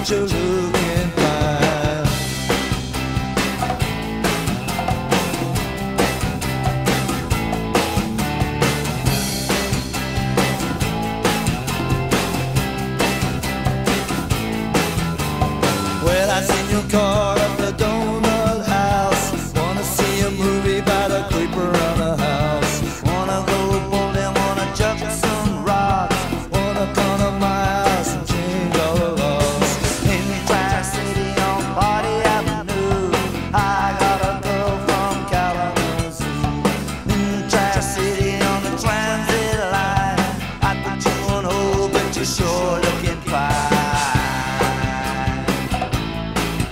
but you're looking fine. Well, I seen your car at the donut house. Wanna see a movie about a creeper around the house. Wanna go bowling, wanna chuck some rocks. Wanna come to my house and change all the laws. In Tri-City on Party Avenue, I got a girl from Kalamazoo. In Tri-City on the transit line, I put you on hold, but you're sure looking fine.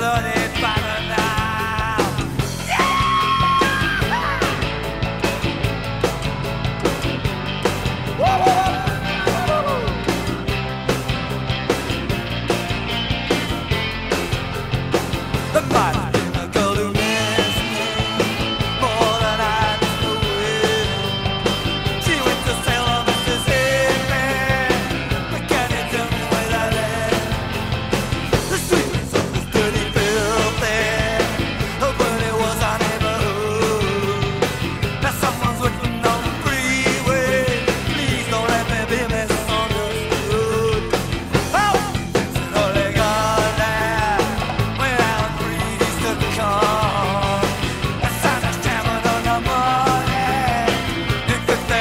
flooded by the Nile. The might have been a girl who missed me more than I missed the wind. She went to sail on Mississippi, but can you tell me where that is? The streets of this dirty, filthy, but it was our neighborhood. Now someone's working on the freeway. Please don't let me be misunderstood. Oh, it's an illegal land when Alan Freed used to come. That sounds like jamming on the money in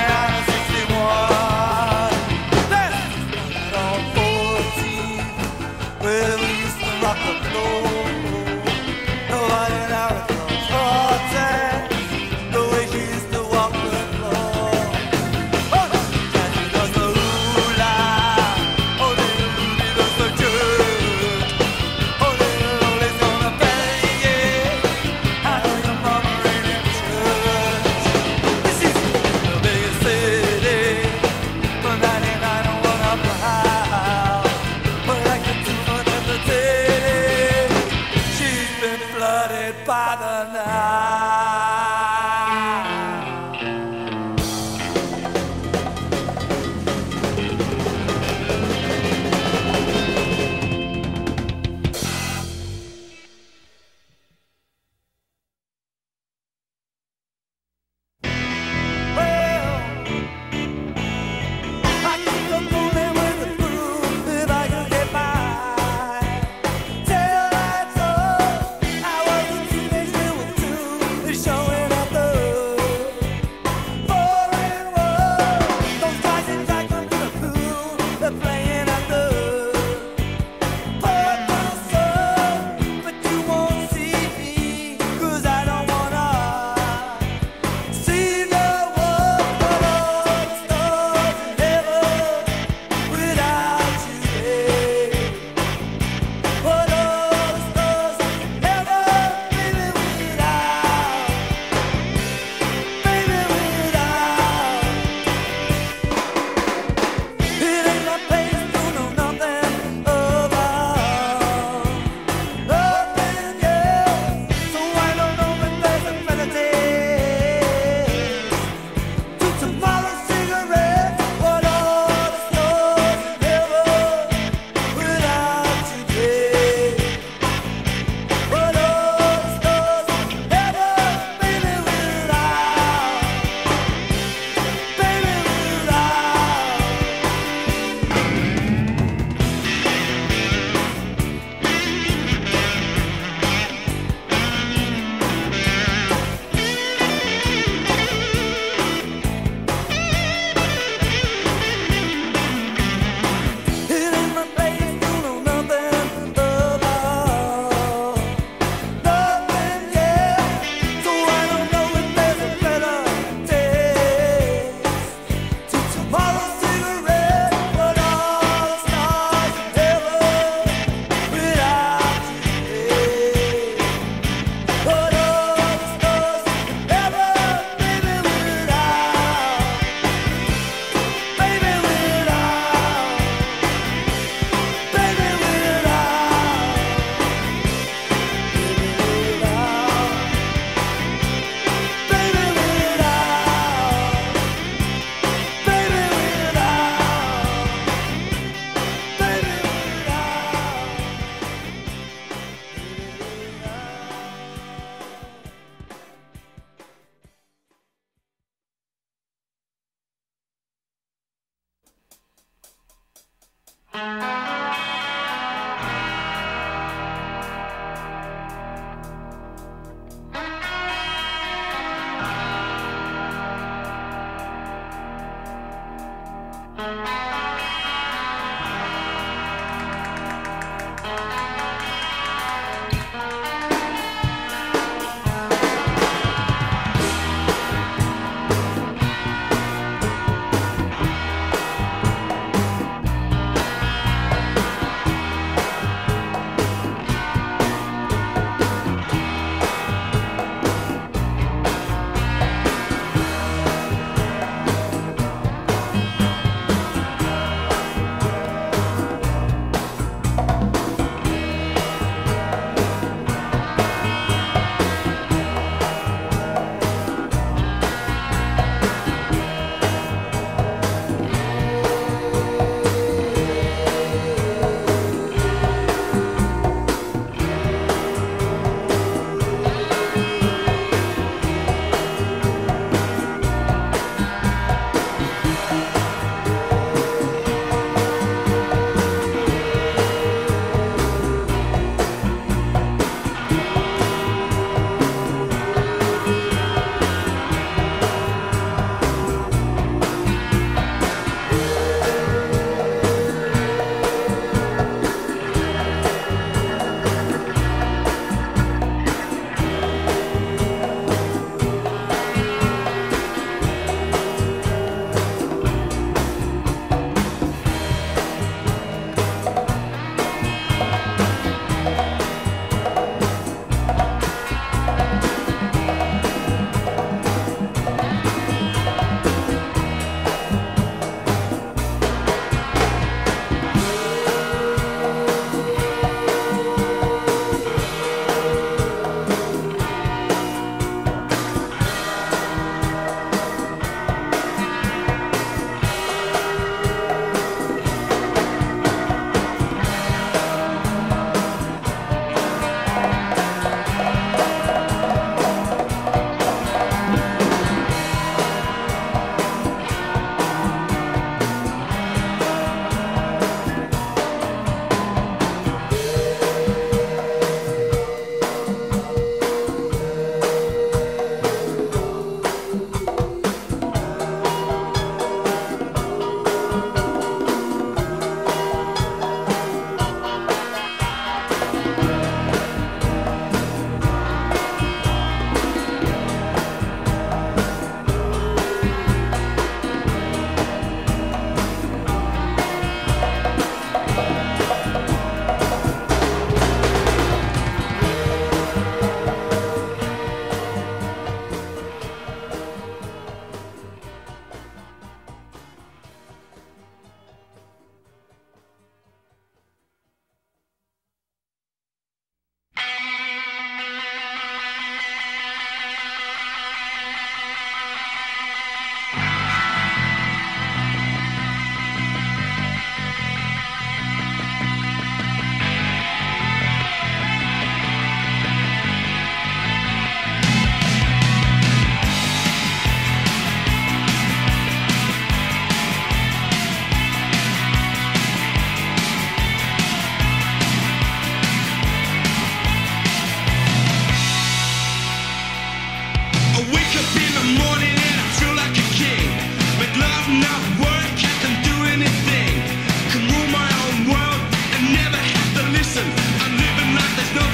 5061. There's on 14 where we used to rock the floor. Nobody now recalls Hortense, the way she used to walk the floor. Oh, Jackie does the hula, oh, little Rudy does the jerk. Oh, little Loli's gonna bang it. I know your mama ain't in church. This is the biggest city, but 99 on one up the house. But like the 200 the day, she's been flooded by the Nile. Well, I keep on fooling with the groove if I could get by. Till I thought I was a teenage girl with two, showing up the 4 and 1. Those guys in Jack come to the pool, they're playing at the Port Sun, but you won't see me 'cause I don't wanna see the world but all the stars in heaven without you, babe. But all the stars in heaven, baby, without. It ain't my place to know nothing about nothing, yeah. So I don't know if there's a melody to tomorrow's cigarette. But all the stars in heaven without you, babe. But all the stars in heaven, baby, without. Baby, without. It ain't my place to know nothing about nothing, yeah. So I don't know if there's a better taste to tomorrow's cigarette. But all the stars in heaven without you, babe. But all the stars in heaven, baby, without. Baby, without. Baby, without. Baby, without. Baby, without. Baby,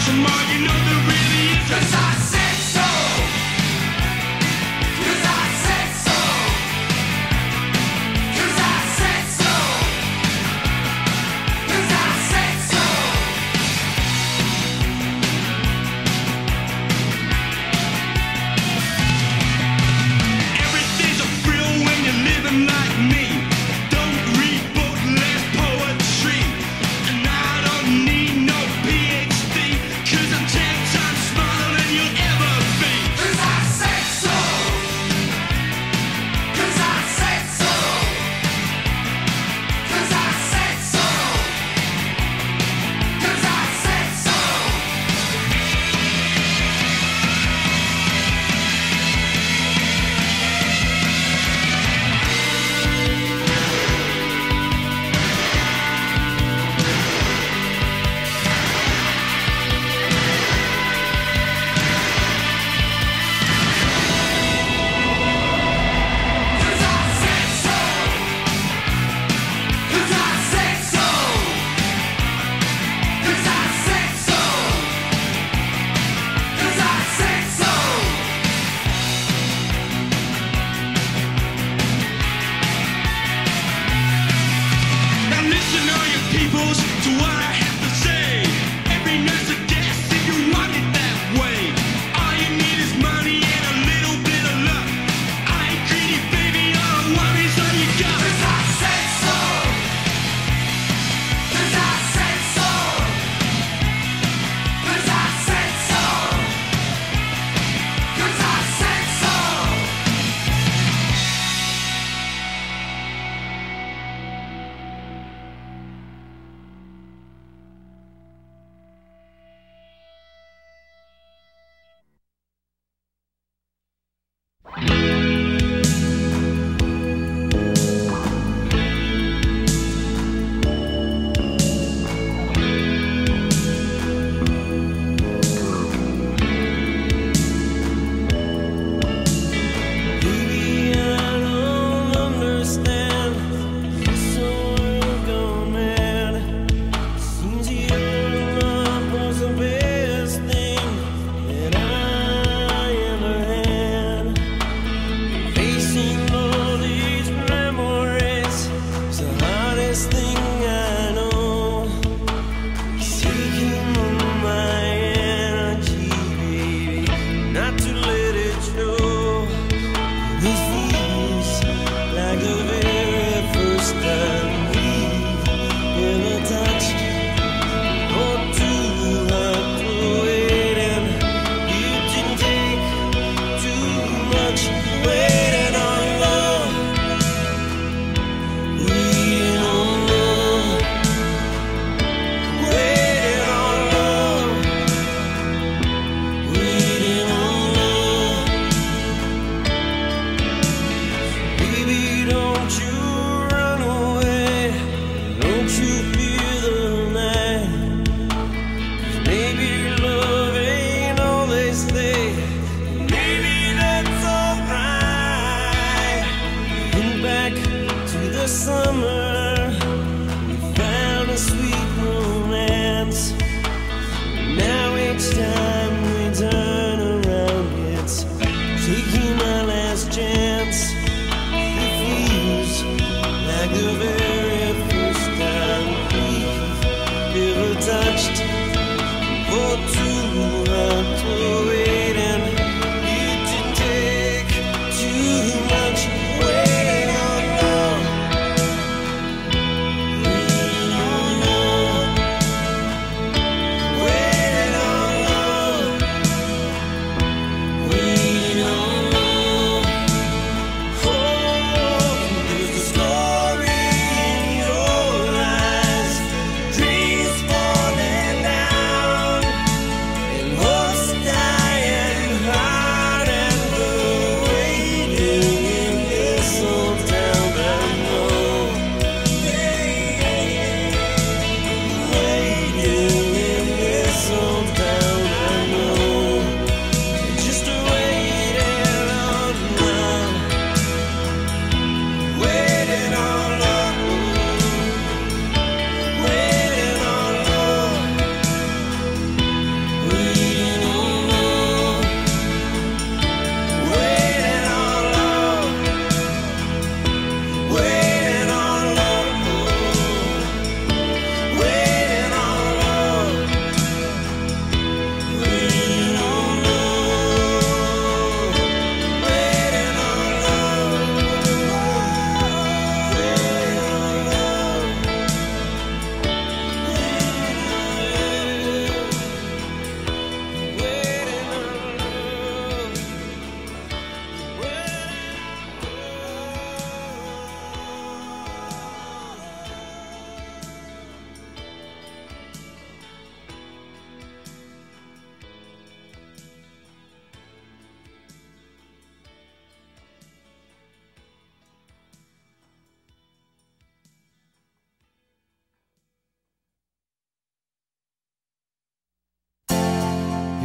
And I don't need no PhD, 'cause I'm 10 times smarter than you.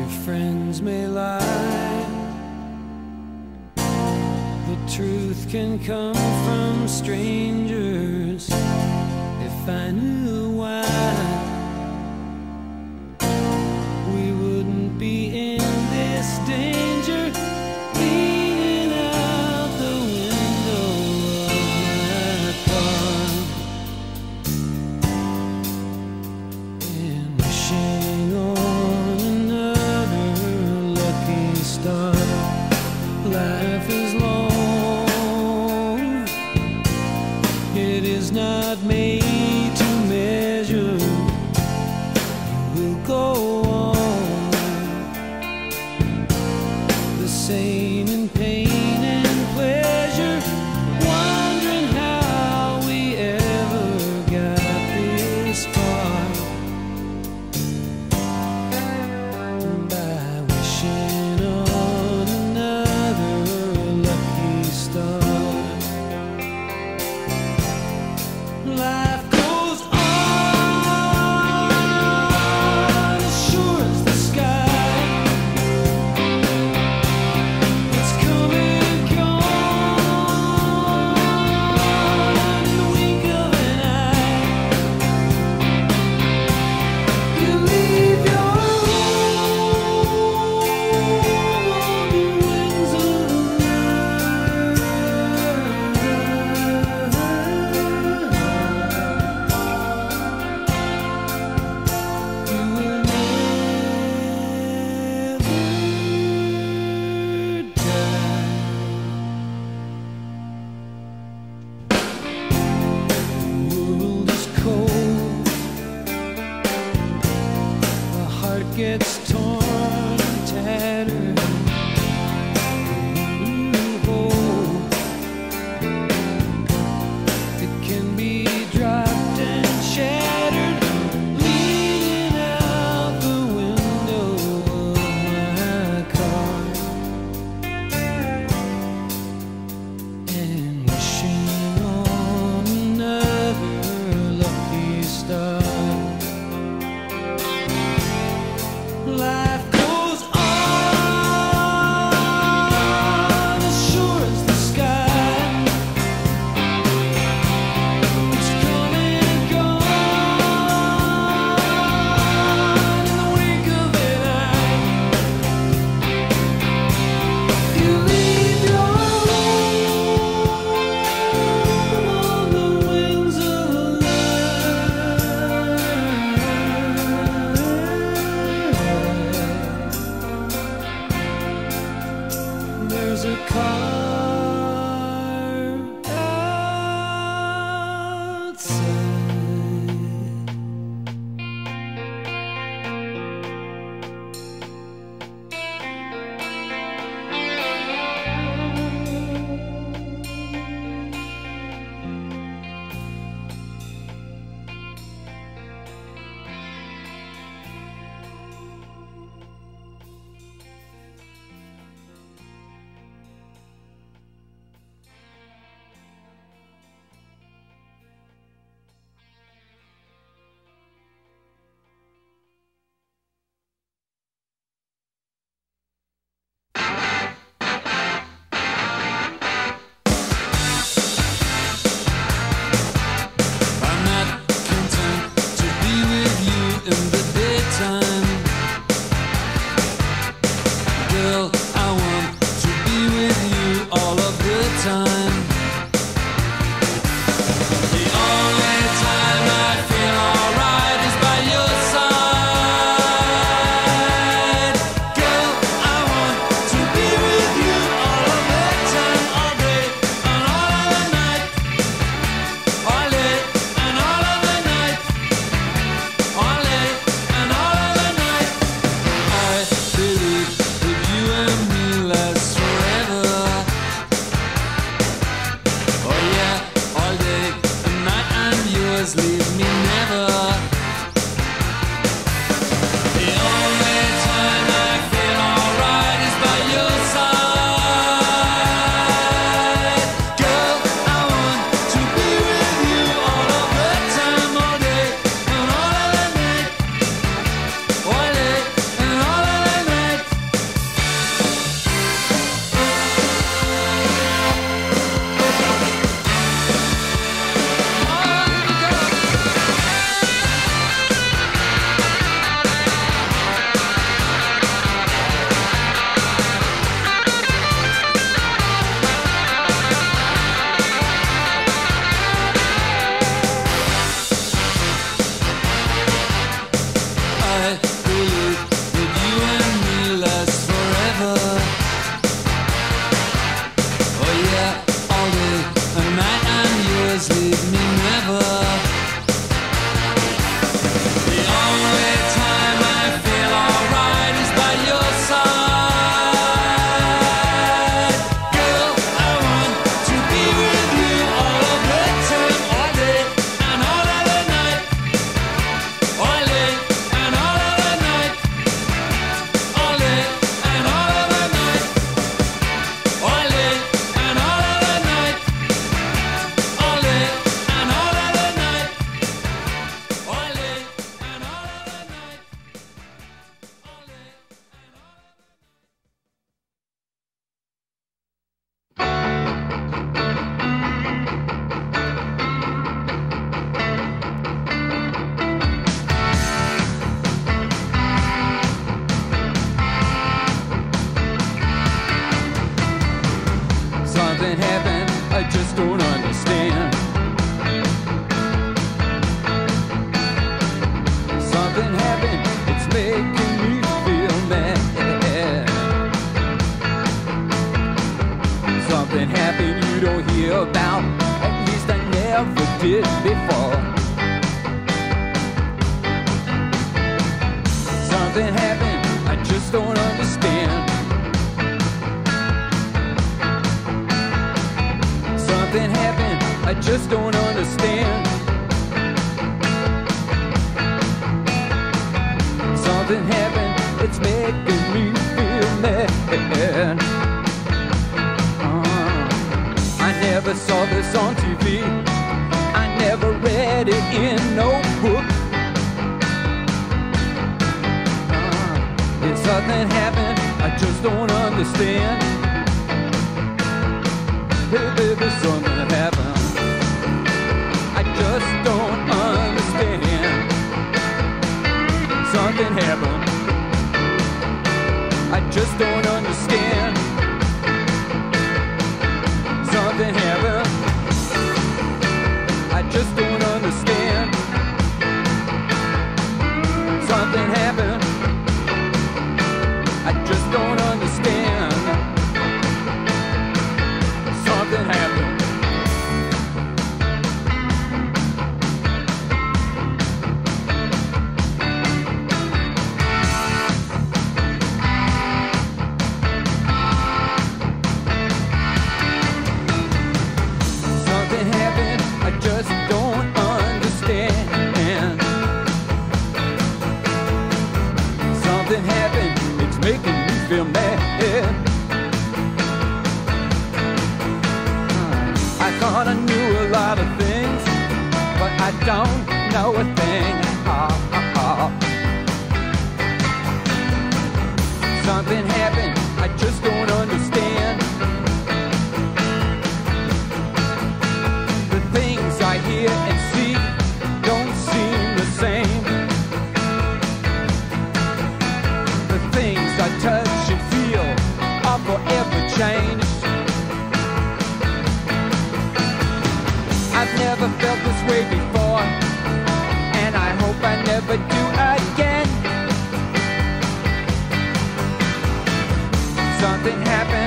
Your friends may lie, but truth can come from strangers. If I knew why, we wouldn't be in this danger. Leaning out the window of my car and wishing on another lucky star. Life is long, it is not made to measure. We'll go on the same in pain and pleasure, wondering how we ever got this far. By wishing on another lucky star. Life goes on as sure as the sky. It's coming and gone in the wink of an eye. You leave your home on the wings of you will never die. The world is cold, the heart gets torn and tattered. Hope it can be dropped and shattered. Leaning out the window of my car and wishing on another lucky star. Life goes on as sure as the sky. It's coming and gone in the wink of an eye. You leave your home on the wings of love. There's a car outside. I'm not content to be with you in the daytime. Girl, I want to be with you all of the time. The only time I feel alright is by your side. Girl, I want to be with you all of the time, all day and all of the night. All day and all of the night. All day and all of the night. I believe that you and Something happened, I just don't understand. Something happened, it's making me feel mad. Something happened you don't hear about, at least I never did before. Something happened, I just don't understand. Something happened, I just don't understand. Something happened, it's making me feel mad. I never saw this on TV, I never read it in no book. Something happened, I just don't understand. Hey baby, something happened, I just don't understand. Something happened, I just don't understand. Something happened, I just don't understand. Something happened, I just don't understand. Something happened. Something happened, I just don't understand. Something happened, it's making me feel mad. I thought I knew a lot of things, but I don't know a thing. Something happened, I just don't understand. The things I hear and see don't seem the same. The things I touch and feel are forever changed. I've never felt this way before, and I hope I never do again. Something happened,